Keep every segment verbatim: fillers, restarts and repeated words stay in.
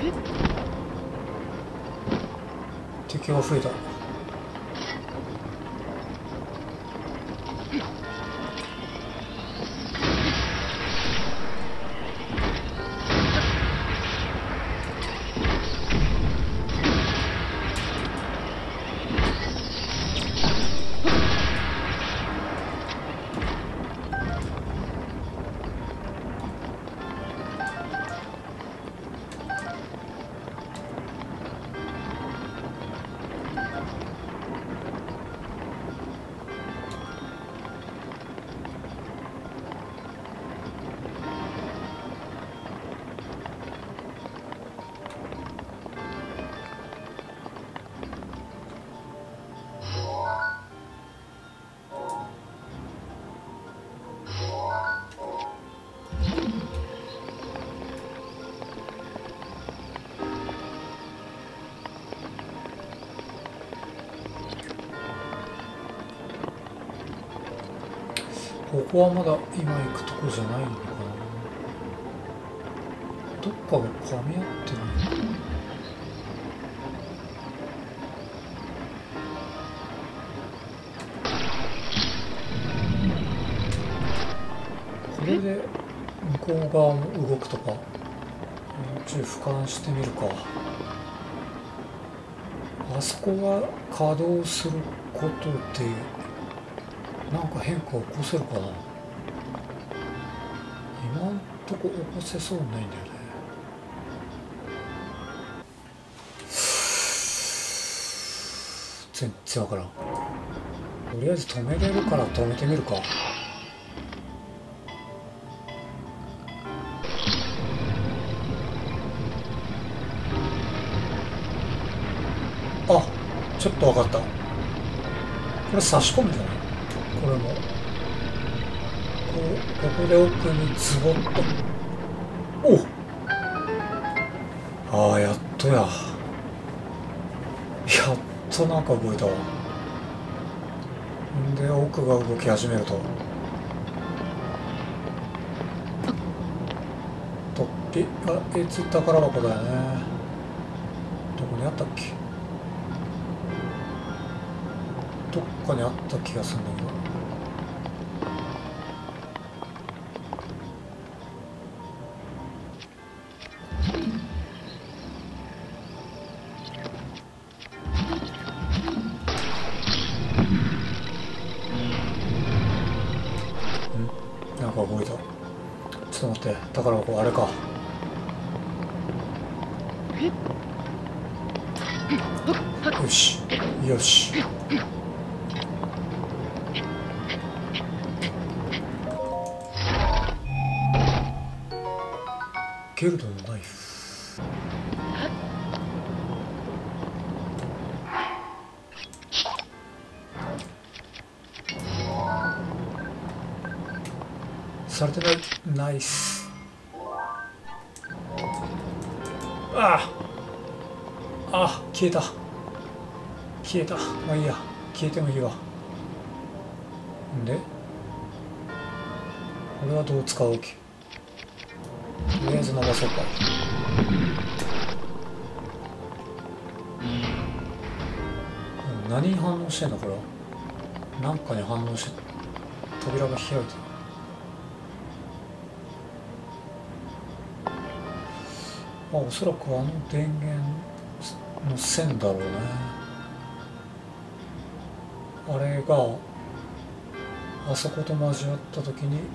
敵が増えた。ここはまだ今行くとこじゃないのかな。どっかが噛み合ってない。これで向こう側も動くとか、もうちょい俯瞰してみるか。あそこが稼働することでなんか変化を起こせるかな。今んとこ起こせそうにないんだよね。全然わからん。とりあえず止めれるから止めてみるか。あ、ちょっとわかった。これ差し込むんじゃない？これもこう、ここで奥にズボッと。おっ、ああ、やっとや。やっとなんか動いたわ。んで奥が動き始めると突飛。あ、いつ宝箱だよね。どこにあったっけ。どっかにあった気がするんだけど。なんか動いた。ちょっと待って、宝箱あれか。よしよし。ゲルドのナイフ。されてない。ナイス。あああ、消えた消えた。まあいいや、消えてもいいわ。んでこれはどう使うわけ。とりあえず伸ばそうか。何に反応してんだこれは。なんかに反応して扉が開いてる。まあおそらくあの電源の線だろうね。あれがあそこと交わった時に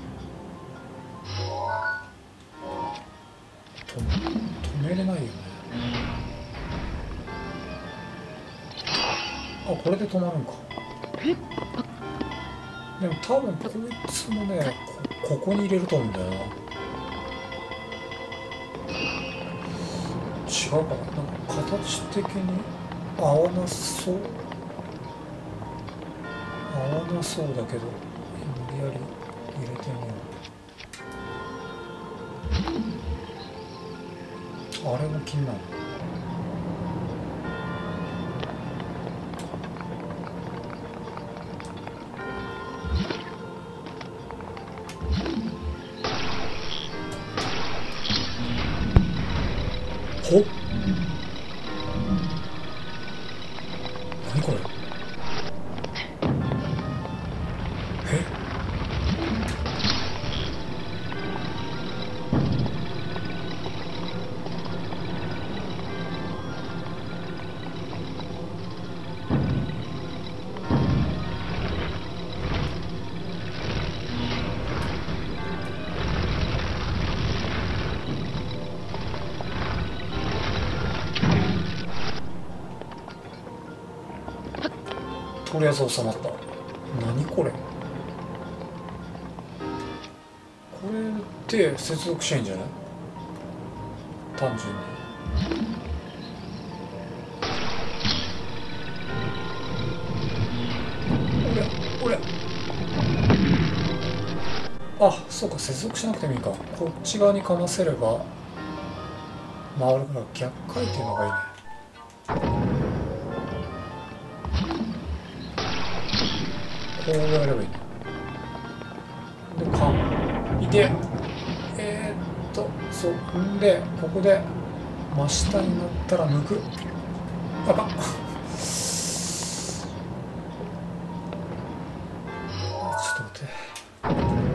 止めれないよね。あ、これで止まるんか。でも多分こいつもね、こ、ここに入れると思うんだよな。違うかな。なんか形的に合わなそう合わなそうだけど、無理やり入れてみよう。あれも気になる。ほっ。 とりあえず収まった。何これ、これって接続しないんじゃない、単純に。おりゃおりゃ、あ、そうか、接続しなくてもいいか。こっち側にかませれば回るから逆回転の方がいいね。こうやればいいね。で、かんいて、えー、っとそんでここで真下になったら抜く。あかんちょっと待って、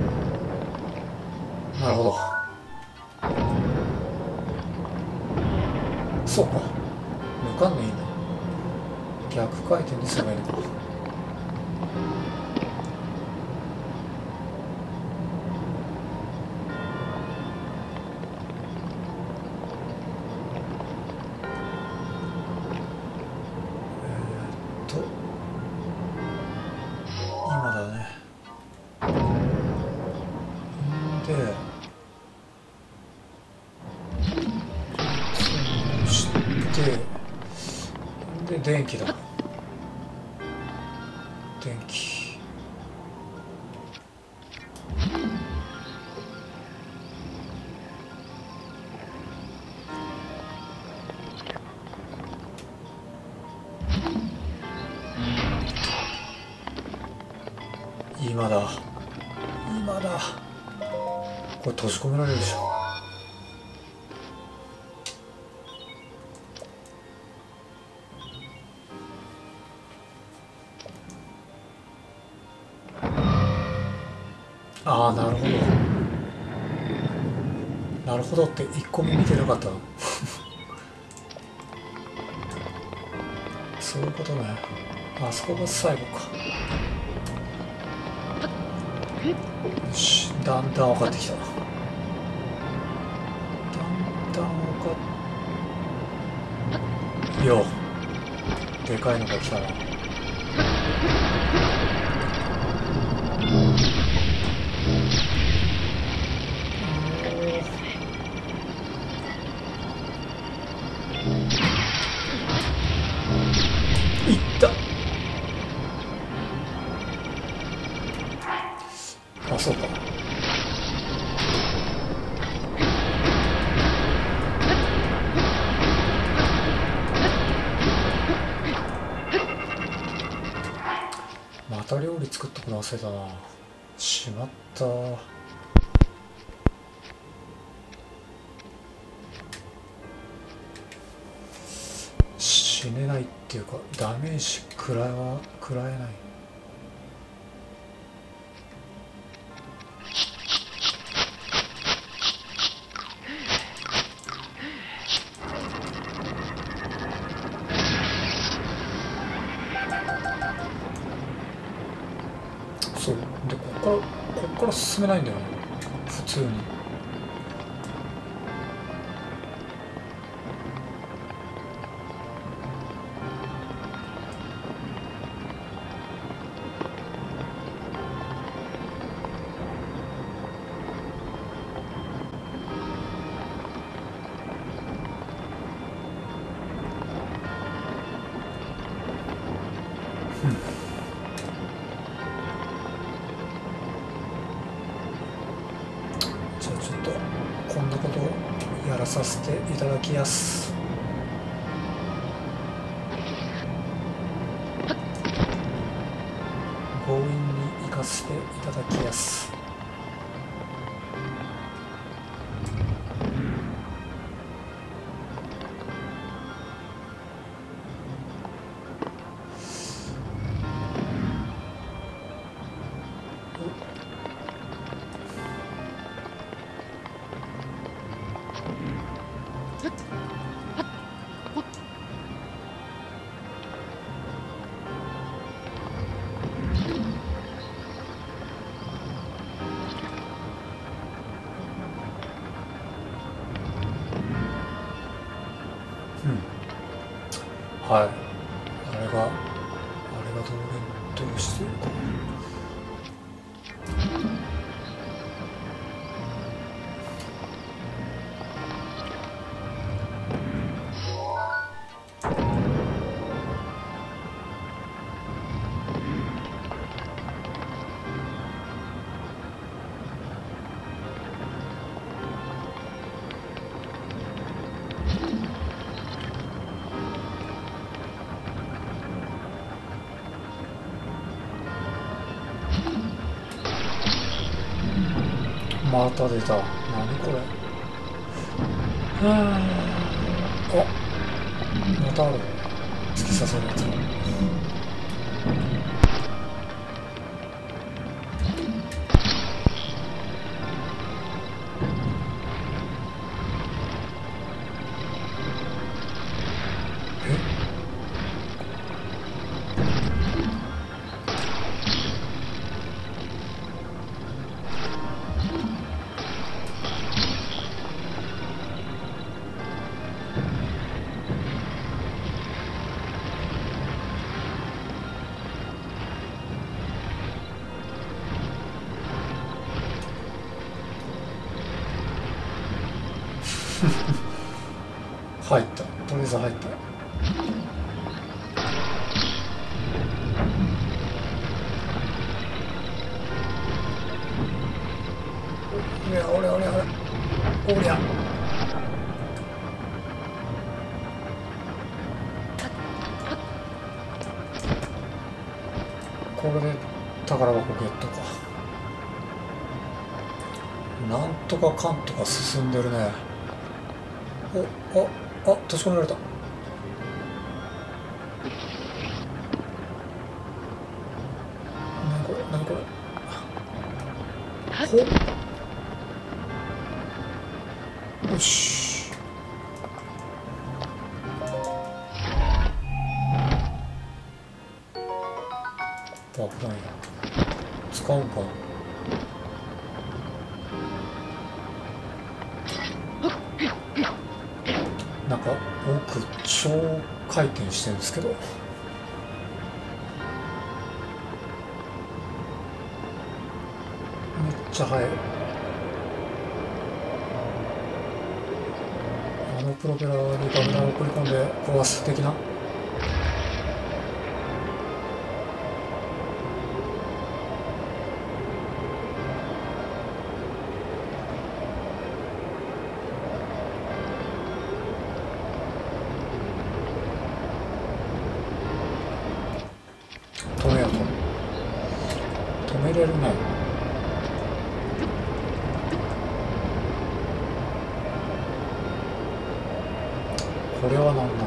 なるほど、そうか、抜かんでいいんだ。逆回転にすればいいのか。電気だ、電気。今だ今だ、これ閉じ込められるでしょ。ああ、なるほどなるほどって一個も見てなかったそういうことね。あそこが最後か。よし、だんだん分かってきた。だんだん分かっよう、でかいのが来たな。いった。あ、そうか。また料理作っとくの忘れたな。しまった。死ねないっていうか、ダメージ食らえは食らえない。そうで、ここからここから進めないんだよね、普通に。じゃあちょっとこんなことをやらさせていただきやす。強引に行かせていただきやす。はい、あれがあれがどう連動してるか。また出た。何これ。ああ、またある。突き刺さるやつが。入った。とりあえず入った。おりゃおりゃおりゃおりゃ。これで宝箱ゲットか。なんとかかんとか進んでるね。お、あ、あ、閉じ込められた。何これ、何これ。ほっ。よし。爆弾や。使うんか。なんか奥超回転してるんですけど、めっちゃ速い。あのプロペラに爆弾を送り込んで壊す的な。止めようと。止めれるね。これは何なんだ。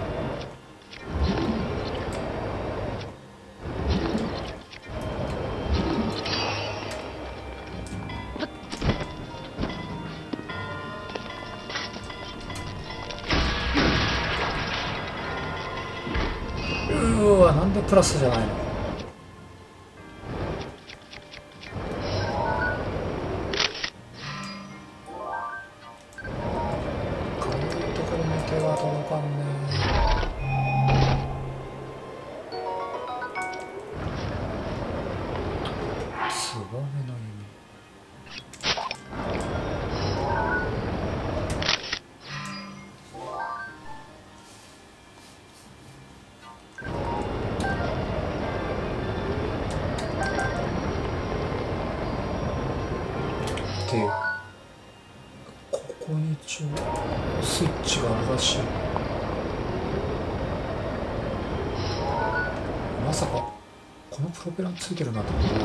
うわ、なんでプラスじゃないの。っていう、ここに一応スイッチがあるらしい。まさかこのプロペラについてるなんてことない。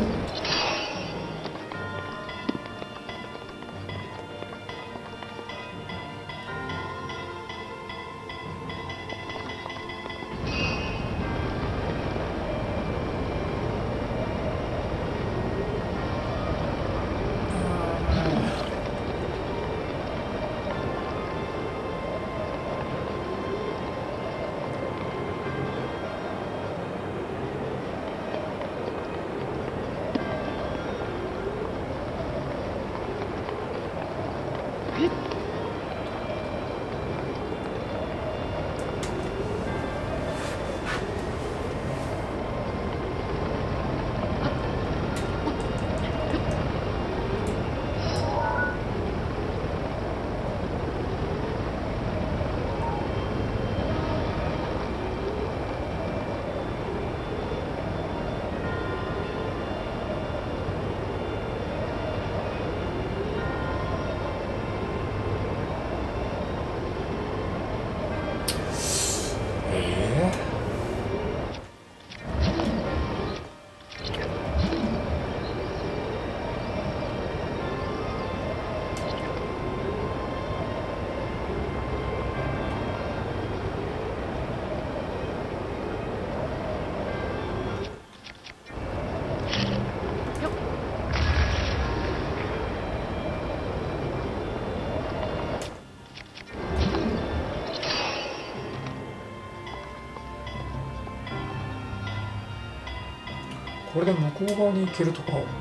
これで向こう側に行けるとかかな。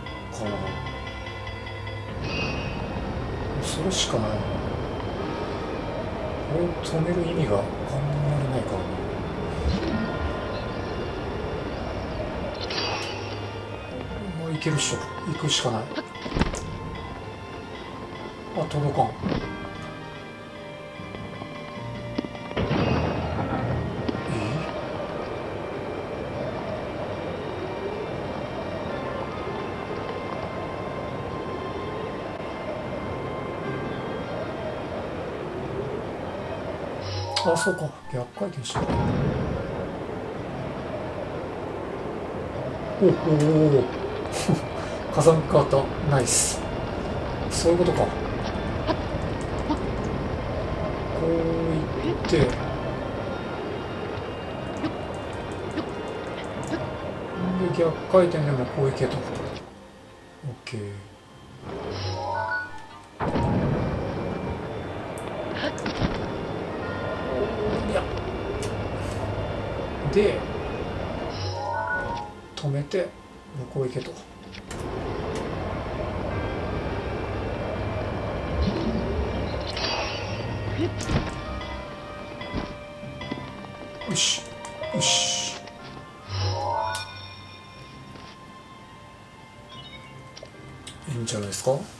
それしかないな。これを止める意味が考えられないからな。まあ行けるっしょ。行くしかない。あ、届かん。あ、そうか。逆回転した。おおおお火山変わった。ナイス。そういうことか。こういってで逆回転でもこういけと。オッケー。で止めて向こう行けと。よしよし。いいんじゃないですか。